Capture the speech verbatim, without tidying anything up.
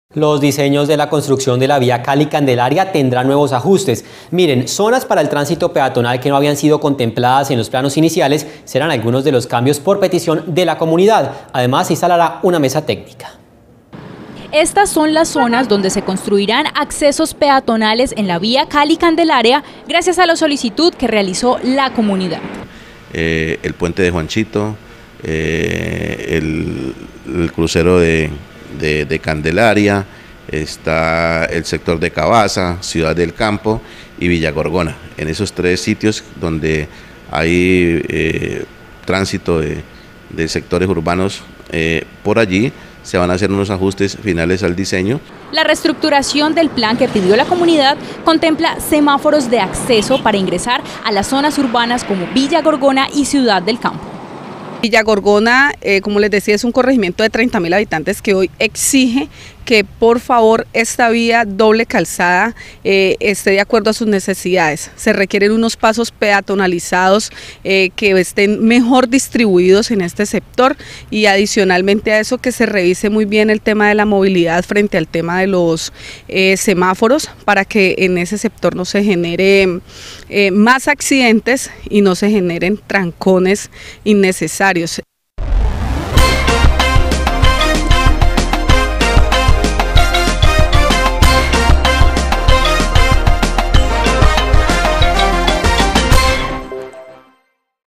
Los diseños de la construcción de la vía Cali-Candelaria tendrán nuevos ajustes. Miren, zonas para el tránsito peatonal que no habían sido contempladas en los planos iniciales serán algunos de los cambios por petición de la comunidad. Además, se instalará una mesa técnica. Estas son las zonas donde se construirán accesos peatonales en la vía Cali-Candelaria gracias a la solicitud que realizó la comunidad. Eh, el puente de Juanchito, eh, el, el crucero de... De, de Candelaria, está el sector de Cabaza, Ciudad del Campo y Villa Gorgona. En esos tres sitios donde hay eh, tránsito de, de sectores urbanos, eh, por allí se van a hacer unos ajustes finales al diseño. La reestructuración del plan que pidió la comunidad contempla semáforos de acceso para ingresar a las zonas urbanas como Villa Gorgona y Ciudad del Campo. Villa Gorgona, eh, como les decía, es un corregimiento de treinta mil habitantes que hoy exige que por favor esta vía doble calzada eh, esté de acuerdo a sus necesidades. Se requieren unos pasos peatonalizados eh, que estén mejor distribuidos en este sector y adicionalmente a eso que se revise muy bien el tema de la movilidad frente al tema de los eh, semáforos para que en ese sector no se genere eh, más accidentes y no se generen trancones innecesarios.